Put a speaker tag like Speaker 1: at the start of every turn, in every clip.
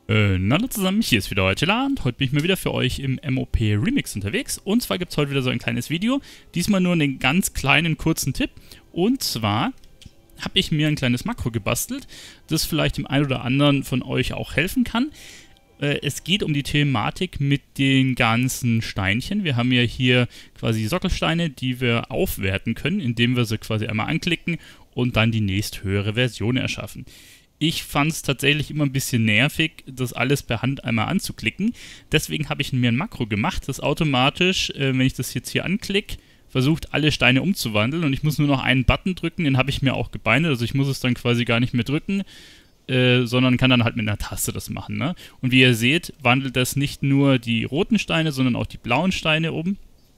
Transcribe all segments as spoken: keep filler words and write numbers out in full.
Speaker 1: Äh, na hallo zusammen, hier ist wieder Tila und heute bin ich mal wieder für euch im M O P Remix unterwegs. Und zwar gibt es heute wieder so ein kleines Video, diesmal nur einen ganz kleinen, kurzen Tipp. Und zwar habe ich mir ein kleines Makro gebastelt, das vielleicht dem einen oder anderen von euch auch helfen kann. Äh, es geht um die Thematik mit den ganzen Steinchen. Wir haben ja hier quasi Sockelsteine, die wir aufwerten können, indem wir sie quasi einmal anklicken und dann die nächsthöhere Version erschaffen. Ich fand es tatsächlich immer ein bisschen nervig, das alles per Hand einmal anzuklicken. Deswegen habe ich mir ein Makro gemacht, das automatisch, äh, wenn ich das jetzt hier anklicke, versucht, alle Steine umzuwandeln. Und ich muss nur noch einen Button drücken, den habe ich mir auch gebindet. Also ich muss es dann quasi gar nicht mehr drücken, äh, sondern kann dann halt mit einer Taste das machen. Ne? Und wie ihr seht, wandelt das nicht nur die roten Steine, sondern auch die blauen Steine um.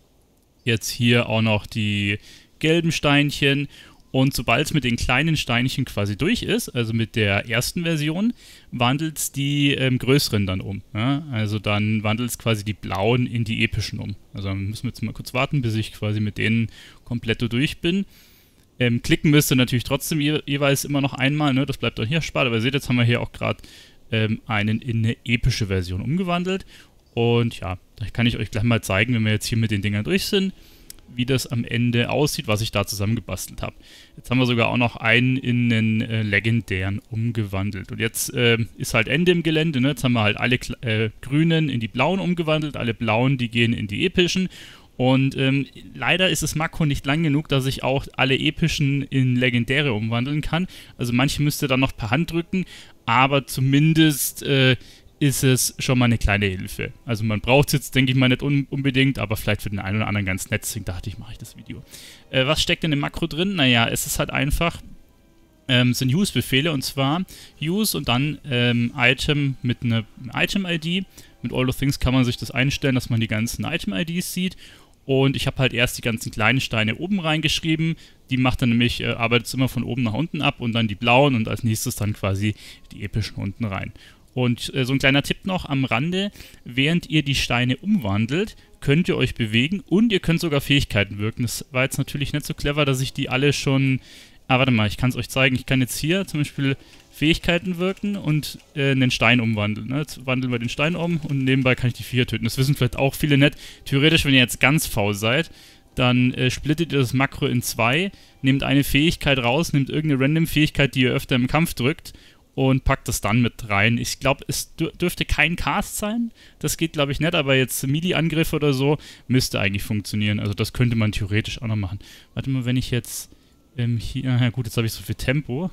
Speaker 1: Jetzt hier auch noch die gelben Steinchen. Und sobald es mit den kleinen Steinchen quasi durch ist, also mit der ersten Version, wandelt es die ähm, größeren dann um. Ja? Also dann wandelt es quasi die blauen in die epischen um. Also dann müssen wir jetzt mal kurz warten, bis ich quasi mit denen komplett durch bin. Ähm, klicken müsst ihr natürlich trotzdem je jeweils immer noch einmal, ne? Das bleibt euch hier erspart. Aber ihr seht, jetzt haben wir hier auch gerade ähm, einen in eine epische Version umgewandelt. Und ja, da kann ich euch gleich mal zeigen, wenn wir jetzt hier mit den Dingern durch sind, wie das am Ende aussieht, was ich da zusammengebastelt habe. Jetzt haben wir sogar auch noch einen in einen äh, legendären umgewandelt. Und jetzt äh, ist halt Ende im Gelände. Ne? Jetzt haben wir halt alle äh, grünen in die blauen umgewandelt, alle blauen, die gehen in die epischen. Und ähm, leider ist das Makro nicht lang genug, dass ich auch alle epischen in legendäre umwandeln kann. Also manche müsst ihr dann noch per Hand drücken, aber zumindest äh, ist es schon mal eine kleine Hilfe. Also man braucht es jetzt, denke ich mal, nicht un unbedingt, aber vielleicht für den einen oder anderen ganz nett. Deswegen dachte ich, mache ich das Video. Äh, was steckt in dem Makro drin? Naja, es ist halt einfach, ähm, sind Use-Befehle, und zwar Use und dann ähm, Item mit einer Item-I D. Mit All of Things kann man sich das einstellen, dass man die ganzen Item-I Ds sieht. Und ich habe halt erst die ganzen kleinen Steine oben reingeschrieben. Die macht dann nämlich, äh, arbeitet es immer von oben nach unten ab und dann die blauen und als nächstes dann quasi die epischen unten rein. Und äh, so ein kleiner Tipp noch am Rande, während ihr die Steine umwandelt, könnt ihr euch bewegen und ihr könnt sogar Fähigkeiten wirken. Das war jetzt natürlich nicht so clever, dass ich die alle schon... Ah, warte mal, ich kann es euch zeigen. Ich kann jetzt hier zum Beispiel Fähigkeiten wirken und äh, einen Stein umwandeln. Ne? Jetzt wandeln wir den Stein um und nebenbei kann ich die Viecher töten. Das wissen vielleicht auch viele nicht. Theoretisch, wenn ihr jetzt ganz faul seid, dann äh, splittet ihr das Makro in zwei, nehmt eine Fähigkeit raus, nehmt irgendeine Random-Fähigkeit, die ihr öfter im Kampf drückt, und packt das dann mit rein. Ich glaube, es dürfte kein Cast sein. Das geht, glaube ich, nicht, aber jetzt Melee-Angriff oder so müsste eigentlich funktionieren. Also das könnte man theoretisch auch noch machen. Warte mal, wenn ich jetzt ähm, hier... Ja gut, jetzt habe ich so viel Tempo.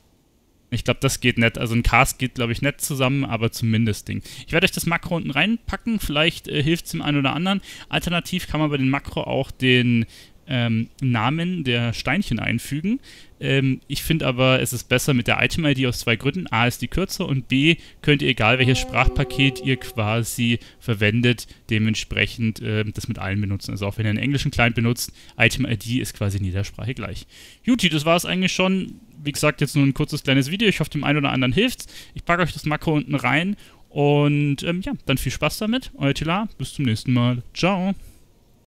Speaker 1: Ich glaube, das geht nicht. Also ein Cast geht, glaube ich, nicht zusammen, aber zumindest Ding. Ich werde euch das Makro unten reinpacken. Vielleicht äh, hilft es dem einen oder anderen. Alternativ kann man bei den Makro auch den Ähm, Namen der Steinchen einfügen. Ähm, ich finde aber, es ist besser mit der Item-I D aus zwei Gründen. A ist die kürzer und B könnt ihr, egal welches Sprachpaket ihr quasi verwendet, dementsprechend äh, das mit allen benutzen. Also auch wenn ihr einen englischen Client benutzt, Item-I D ist quasi in jeder Sprache gleich. Juti, das war es eigentlich schon. Wie gesagt, jetzt nur ein kurzes kleines Video. Ich hoffe, dem einen oder anderen hilft's. Ich packe euch das Makro unten rein und ähm, ja, dann viel Spaß damit. Euer Tila, bis zum nächsten Mal. Ciao.